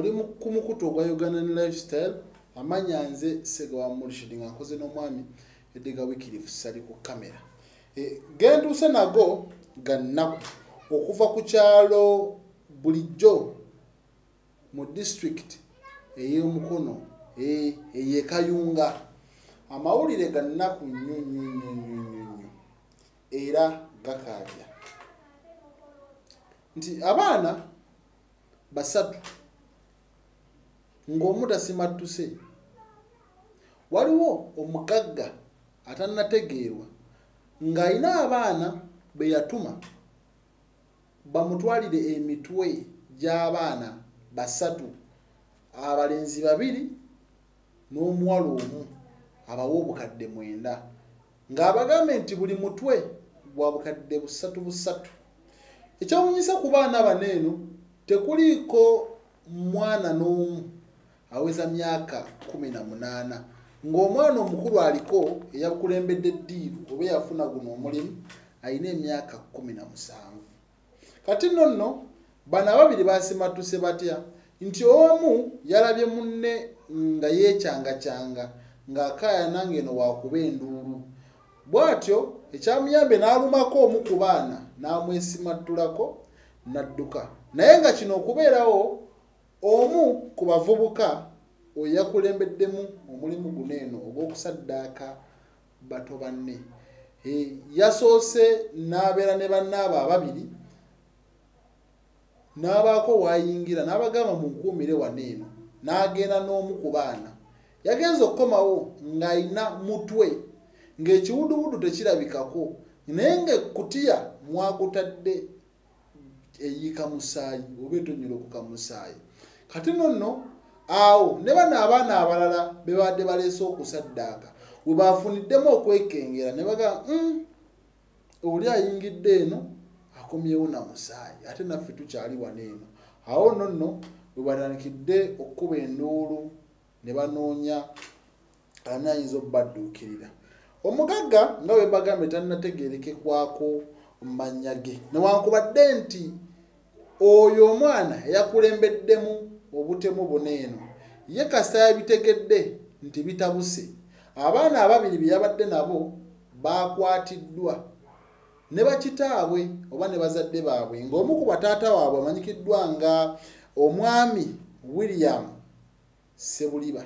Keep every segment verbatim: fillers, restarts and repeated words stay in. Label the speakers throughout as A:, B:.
A: oli ku mukutu ogwa Ugandan Lifestyle amanya nze Segawa Murshid nga nkoze n'omwami Edega Wycliffe sali ku kamera. E, genduse nago gannaku okuva ku kyalo bulijjo mu district ey'Omukono e eye Kayunga. Amawulire gannaku nnyo nnyo nnyo nnyo nnyo era gakaabya nti abaana basatu ng'omu tasimattuse. Waliwo omugagga atannategeerwa ng'alina abaana be yatuma bamutwalire emitwe gy'abaana basatu, abalenzi babiri n'omuwala omu abawa obukadde mwenda, ng'abagambe nti buli mutwe bwa bukadde busatu busatu. Ekyawunyisa ku baana bano eno tekuliiko mwana n'omu aweza myaka kumi na munaana, ng'omwana omukulu aliko eyakulembedde eddiiru oba yafuna guno omulimu alina emyaka kumi na musanvu. Kati nno nno bano ababiri basimattuse batya nti omu yalabye munne nga yeekyangacanga ng'akaayana ng'eno waakuba enduulu. Bw'atyo ekyamuyambe n'alumako omu ku baana n'amwesimattulako n'adduka. Naye nga kino okubeerawo omu ku bavubuka oyo yakulembeddemu omulimu guno eno ogw'okusaddaaka bato banne. E, yasoose n'abeera ne bannaabo ababiri n'abaako waayingira n'abagamba munkuumire wano eno, n'agenda n'omu ku baana. Yagenza okukomawo ng'alina mutwe ng'ekiwuduwudu tekirabikako naye ng'ekkutiya mwagutadde eyiika musaayi oba etonyolokoka musaayi. Kati nno nno awo ne bano abaana abalala be badde baleese okusaddaaka we baafuniddemu okwekengera ne bagamba mm, oli ayingidde eno akomyewo na musaayi ate naffe tukyali wano eno. Awo nno nno we batandikidde okkuba enduulu ne banoonya ani ayinza obbadduukirira. Omugagga nga we bagambe tannategeerekekwako mannya ge, newankubadde nti oyo omwana eyakulembeddemu obutemu buno eno ye kasita yabitegedde nti bitabuse. Abaana ababiri bye yabadde nabo baakwatiddwa ne bakitaabwe oba ne bazadde baabwe, ng'omu ku bataata waabwe amanyikiddwa nga omwami William Sebuliba.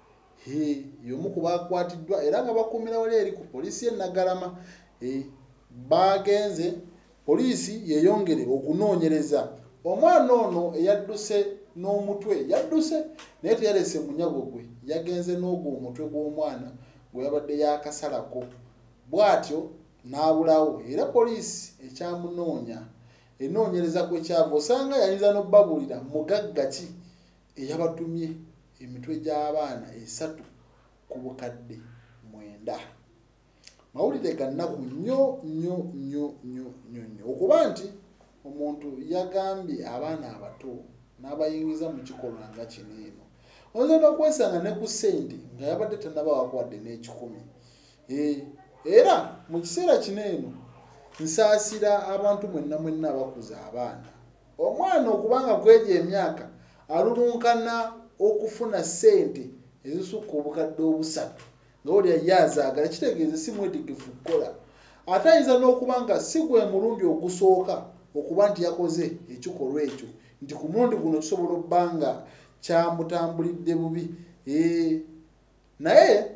A: He, y'omu ku baakwatiddwa era nga bakuumira wali eri ku poliisi y'e Naggalama. E, bagenze poliisi yeeyongere okunoonyereza. Omwana ono eyadduse n'omutwe yadduse naye teyalese munyago gwe, yagenze n'ogwo omutwe gw'omwana gwe yabadde yakasalako. Bw'atyo n'abulawo era poliisi ekyamunoonya enoonyereza kwe kyava osanga yayinza n'obbabuulira mugagga ki eyabatumye emitwe gy'abaana esatu ku bukadde mwenda. Mawulire gannaku nnyo nnyo nnyo nnyo nnyo nnyo okuba nti omuntu yagambye abaana abato n'abayingiza mu kikolwa nga kino eno. Oyinza n'okwesanga ne ku ssente nga yabadde tannaba wakwadde n'ekikumi. E, era mu kiseera kino eno nsaasira abantu mwenna mwenna abakuza abaana. Omwana okubanga kwegya emyaka alulunkana okufuna ssente ezisukka obukadde obusatu nga oli yazaagala, kitegeeza si mwetegefu kukola. Ate ayinza n'okuba nga si gwe mulundi ogusooka okuba nti yakoze ekikolwa ekyo, nti ku mulundi guno kisobola obba nga kyamutambulidde bubi. E, naye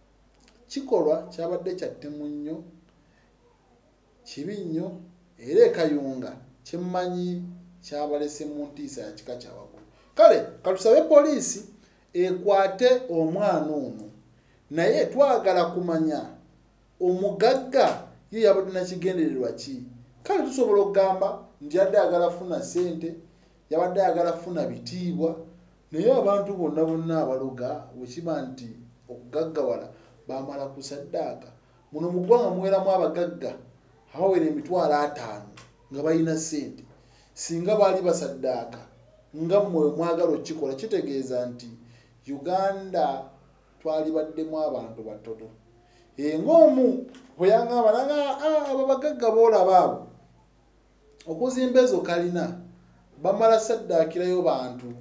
A: kikolwa kyabadde kyattemu nnyo, kibi nnyo era e Kayunga kyemmanyi kyabalese mu ntiisa ya kika kya waggulu. Kale katusabe poliisi ekwate omwana ono, naye twagala kumanya omugagga ye yabadde na kigendererwa ki. Kale tusobola okugamba nti yadde ayagala funa ssente, yabadde ayagala funa bitiibwa, naye abantu bonna bonna abaloga wekiba nti okugaggawala bamala kusaddaaka. Muno mu ggwanga muweramu abagagga abawera emitwalo ataano nga balina ssente. Singa baali basaddaaka nga mmwe mwagala okikola, kitegeeza nti Uganda twali baddemu abantu batono. E, ng'omu bwe yangamba nanga abo bagagga boolaba abo okuzimba ezo kalina bamala saddaakirayo bantu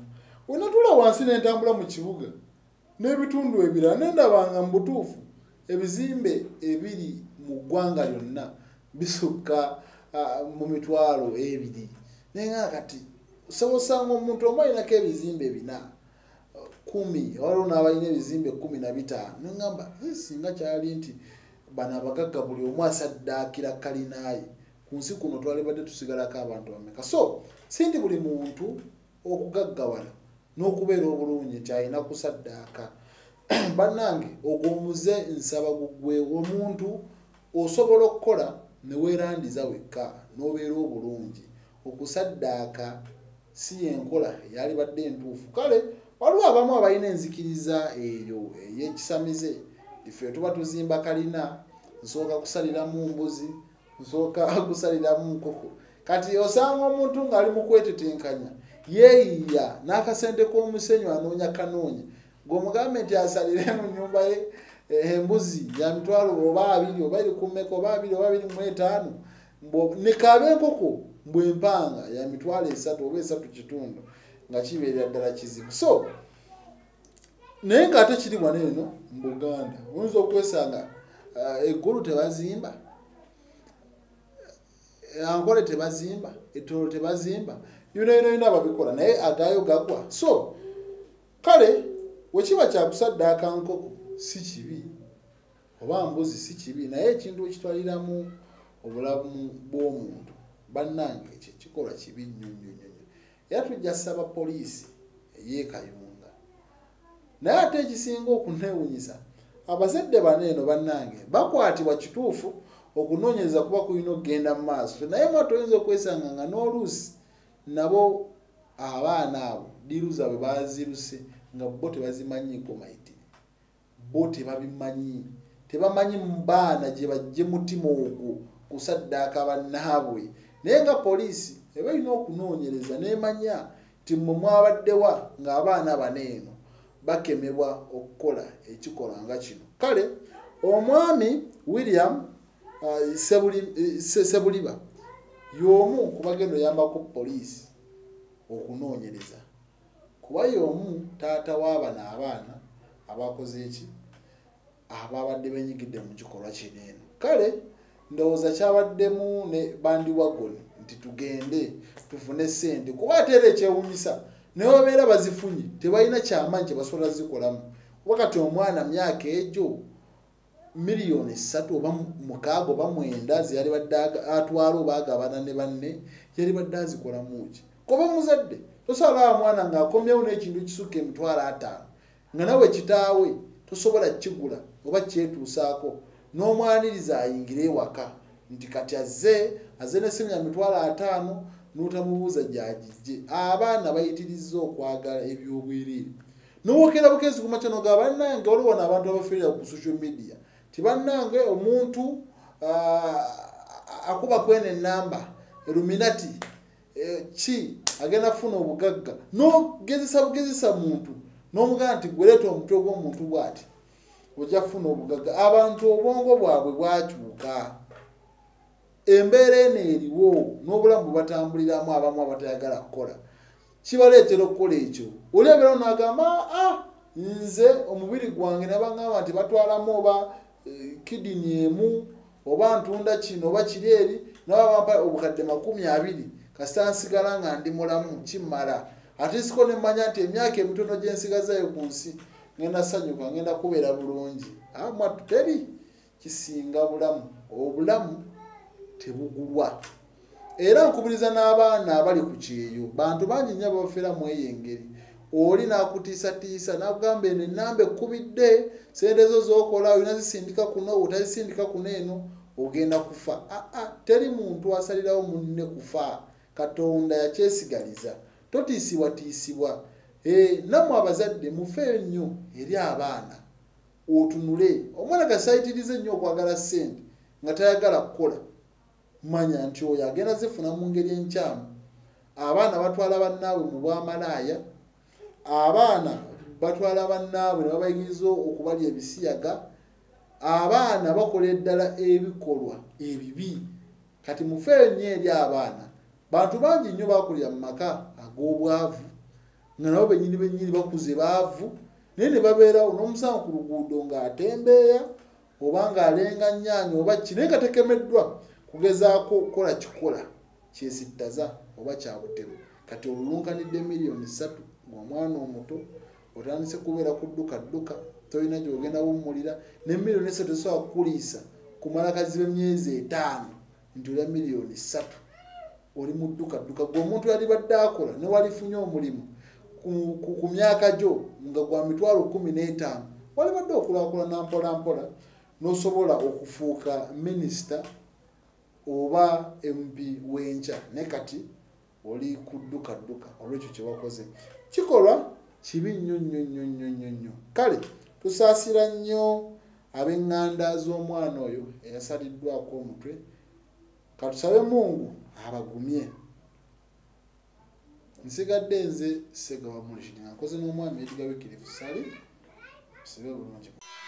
A: wenatula wansi n'entambula mu kibuga n'ebitundu ebirala nendabanga mu butuufu ebizimbe ebiri mu ggwanga lyonna bisukka uh, mu mitwalo ebiri nenga kati osanga omuntu omu alinako ebizimbe bina kumi waliwo n'abalina ebizimbe kumi na bitaano nengamba singa kyali nti bano abagagga buli omu asaddaakira kalinaye ku nsi kuno twalibadde tusigalako abantu bameka so si nti buli muntu okugaggawala n'okubeera obulungi nti alina kusaddaaka bannange ogwomuze nsaba gugwe omuntu osobola okukola ne weerandiza wekka n'obeera obulungi okusaddaaka si yenkola yalibadde entuufu kale waliwo abamu abalina enzikiriza eyo ey'ekisamize ife tuba tuzimba kalina nsooka kusaliramu mbuzi nsooka kusaliramu nkoko kati osanga omuntu ng'ali mu kwetetenkanya yeeyiya n'akasente k'omusenyu anoonya kanoonya ng'omugambe nti asalire mu nnyumba ye embuzi ya mitwalo oba abiri oba eri ku mmeka oba abiri oba abiri mu etaano nekaabe enkoko mbwempanga ya mitwalo esatu oba esatu kitundu nga kibeerera ddala kizibu so naye ng'ate kiri wano eno mu Buganda oyinza okwesanga uh, eggulu tebazimba ankole tebazimba ettolo tebazimba yona yona yona babikola naye agaayo gagwa so kale wekiba kyakusaddaaka nkoko si kibi oba mbuzi si kibi naye ekintu ekitwaliramu obulamu bw'omuntu bannange ekyo kikola kibi nnyo nnyo nnyo era tujja ssaba poliisi eyeekayunga naye ate ekisinga okuneewunyisa abazadde bano eno bannange bakwatibwa kituufu okunoonyereza kuba kulina okugenda mu maaso naye mwate oyinza okwesanga nga n'oluusi nabo abaana abo diruza bwe baziruse nga bo tebazimanyiiko mayitire bo tebabimanyi tebamanyi mu baana gye bajje mutima ogwo kusaddaaka bannaabwe naye nga poliisi eba erina okunoonyereza n'emanya ti mmwe mwabaddewa ng'abaana bano eno bakemebwa okukola ekikola nga kino kale omwami William uh, Sebuli, uh, Sebuliba y'omu ku bagenda oyambako poliisi okunoonyereza kuba y'omu taata w'abano abaana abakoze eki ababadde benyigidde mu kikolwa kino eno kale ndowooza kyabaddemu ne bandi wagoni nti tugende tufune ssente kuba ate era ekyewunyisa naye babeera bazifunye tebalina kyamaanyi kye basobola zikolamu wakati omwana myaka egyo miliyoni ssatu oba mukaaga oba mwenda zeyali badde atwala oba agabana ne banne yali badde azikolamu ki kuba muzadde tosobola mwana ng'akomyewo n'ekintu kisukka emitwalo ataano nga nawe kitaawe tosobola kigula oba kyetuusaako n'omwaniriza ayingire ewaka nti kati azze azze n'essimu ya mitwalo ataano n'otamubuuza gyagijje abaana bayitirizza okwagala ebyobwereere n'owokera bukezi ku makya noga bannange waliwo wano abantu abafiirira ku social media ti bannange omuntu uh, akuba kwene ennamba Illuminati eh, ki agenda funa obugagga n'ogezesa bugezesa muntu n'omugamba nti gwereeta omutwe gw'omuntu bw'ati ojja funa obugagga abantu obwongo bwabwe bwakyuka embeera eno eriwo n'obulamu bwebatambuliramu abamu abatayagala kukola kibaleetera okukola ekyo olebera n'agamba ah nze omubiri gwange nabangamba nti batwalamu oba eh, kidini emu oba ntunda kino oba kiri eri nabampa obukadde makumi abiri kasita nsigala nga ndi mulamu kimmala ate siko nemanya nti emyaka emitono gye nsigazayo ku nsi ngenda sanyuka ngenda kubeera bulungi amwatu teri kisinga bulamu obulamu tebugulwa era nkubiriza n'abaana abali ku kyeyo bantu bangi nnyo abafeera mu eyo engeri oli n'akutiisatiisa n'akugamba eno ennamba ekkubidde sente zo z'okola olina zisindika kuno otazisindika kuno eno ogenda kufa aa teri muntu asalirawo munne kufa Katonda yakyesigaliza totiisibwatiisibwa e, nammwe abazadde mufeeyo nnyo eri abaana otunule omwana gasayitirize nnyo okwagala ssente nga tayagala kukola manya nti oyo agenda zifuna mu ngeri enkyamu abaana batwala bannaabwe mu bwamalaaya abaana batwala bannaabwe ne babayigiriza okubalya ebisiyaga abaana bakola eddala ebikolwa ebibi kati mufeeyo nnyo eri abaana bantu bangi nnyo bakulira mu maka ag'obwavu nga nabo benyini benyini bakuze baavu naye ne babeerawo n'omusango ku luguudo ng'atembeeya oba ng'alenga nnyaanya oba ki naye nga tekemeddwa kugezaako kukola kikola kyesittaza oba kyabutemu. Kati olulunkanidde miliyoni ssatu ng'omwana omuto otandise kubeera ku dduka dduka tolina gy'ogenda wummulira ne miliyoni essatu esobola kukuliisa kumala kazibe emyezi etaano nti olya miliyoni ssatu oli mu dduka dduka gwe omuntu yali badde akola ne walifunye omulimu ku myaka gyo nga gwa mitwalo kumi n'etaano wali badde okulaakulana mpola mpola n'osobola okufuuka minisita oba M P w'enkya ne kati oli ku dduka dduka olw'ekyo kye wakoze kikolwa kibi nnyo nnyo nnyo nnyo nnyo nnyo. Kale tusaasira nnyo ab'eŋŋanda z'omwana oyo eyasaliddwako omutwe katusabe Mungu abagumye. Nsigadde nze Ssegawa Mulishiri nga nkoze n'omwami Edgar Wycliffe Ssali sibe bulungi.